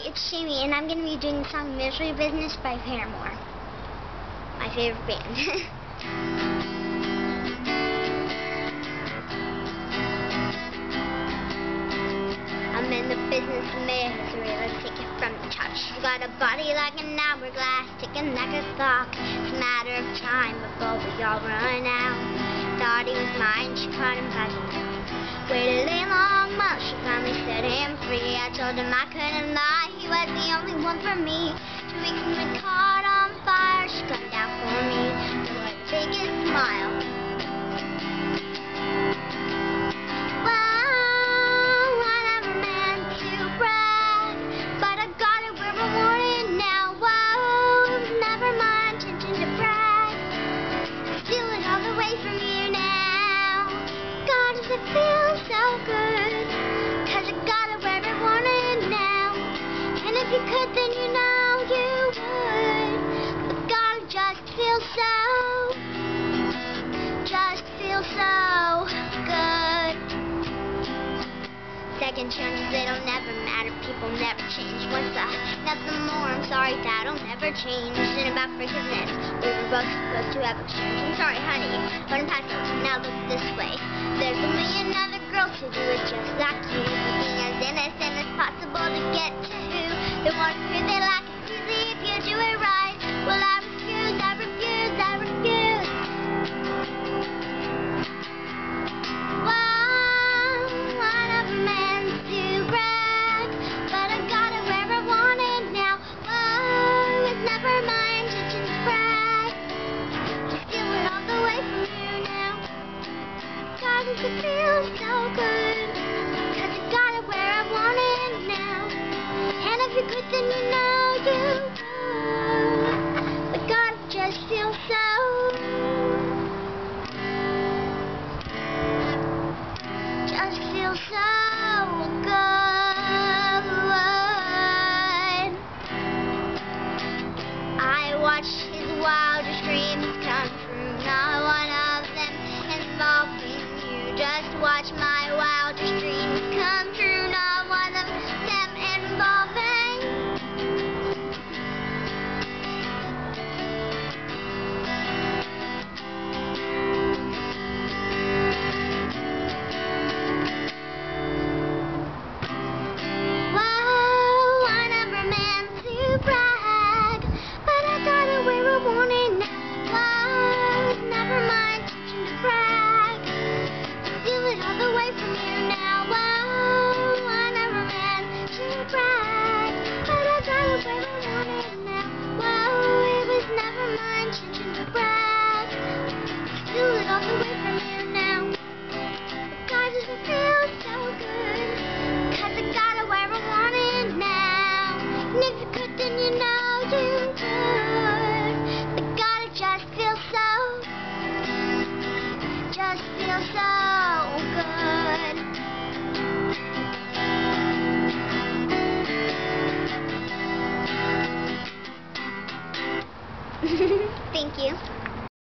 it's Jamey, and I'm going to be doing the song Misery Business by Paramore. My favorite band. I'm in the business of misery, let's take it from the top. She's got a body like an hourglass, ticking like a clock. It's a matter of time before we all run out. Thought he was mine, she caught him by the neck. Waited a long month, she finally set him free. I told him I couldn't lie, he was the only one for me. 2 weeks and been caught on fire, she gunned down for me. With her biggest smile. Well, I never meant to brag, but I got it where I want it now. Whoa, never my intention to brag. Steal it all away from you now. God, does it feel so good? 'Cause I got it where I want it now. And if you could, then you know you would. But God, it just feels so good. Second chances, it'll never matter. People never change. Once I nothing more, I'm sorry, that'll never change. And about forgiveness, we were both supposed to have exchange. I'm sorry, honey, but I'm past it. Now look this way. There's a million other girls who do it just like you, looking as innocent as possible to get to who they want, who they like. It's easy if you do it right. Well, I refuse, I refuse, I refuse. Well, I never meant to brag, but I got it where I want it now. Whoa, it's never my intention to brag. To steal it all the way from you now. God, does it feel so good? 'Cause I got it where I want it now. And if you could, then you know you would. But God, it just feels so good. I watched his wildest dreams come true, not one of them involving you. Just watch my wildest dreams come true, not one of them involving where I wanted now. Whoa, it was never my intention to brag.